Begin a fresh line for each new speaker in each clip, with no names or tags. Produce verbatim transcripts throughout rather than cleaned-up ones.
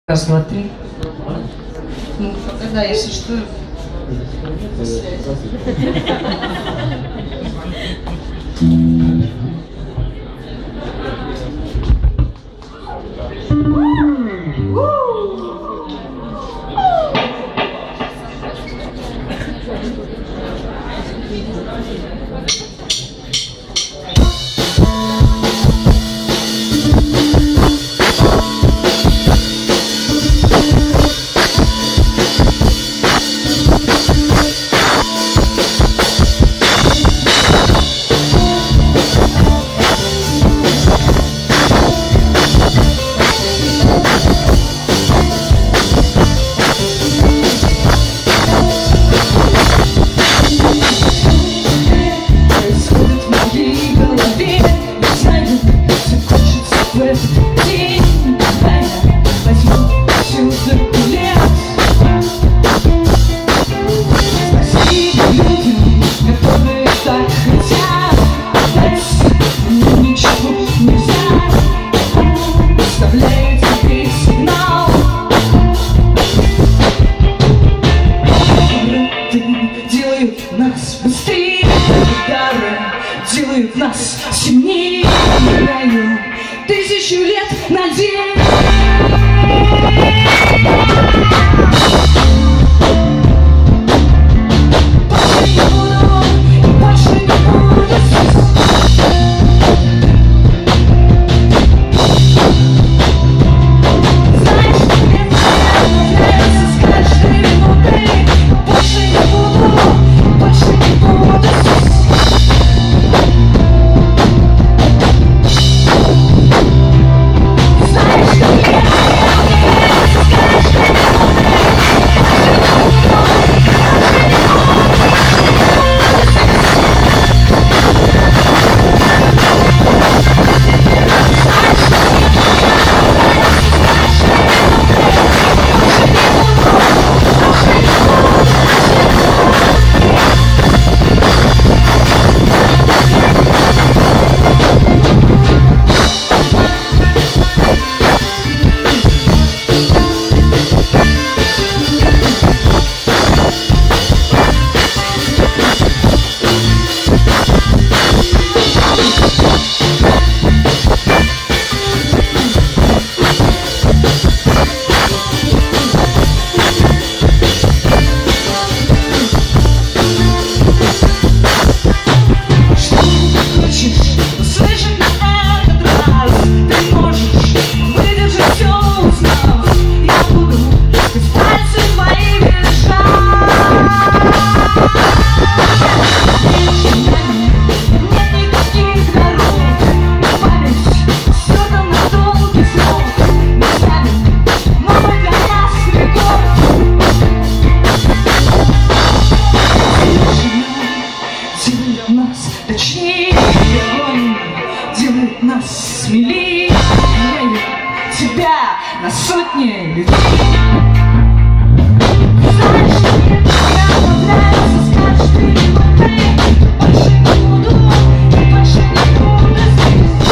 Раз, два, три. Ну, да, если что. Нас быстрее, удары делают нас сильнее. Играю тысячу лет на день. Делает нас смелее, меняет тебя на сотни людей. Знаешь, что мне прямо нравится, скажешь ты ему, больше не буду, и больше не буду здесь.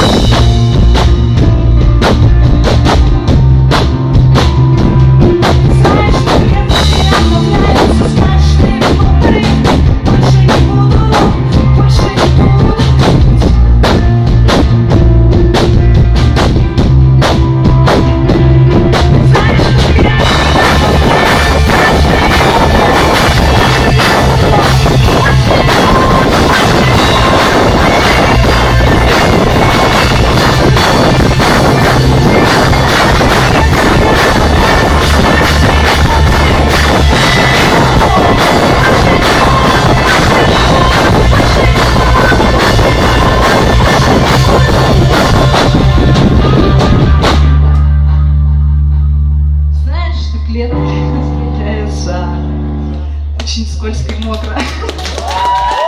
Знаешь, что мне прямо нравится, скажешь ты ему, больше не буду, больше не буду. Лето встречается очень скользко и мокро.